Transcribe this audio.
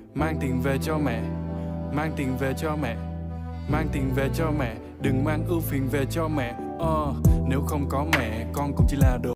Mang tiền về cho mẹ, mang tiền về cho mẹ, mang tiền về cho mẹ, đừng mang ưu phiền về cho mẹ. Nếu không có mẹ con cũng chỉ là đồ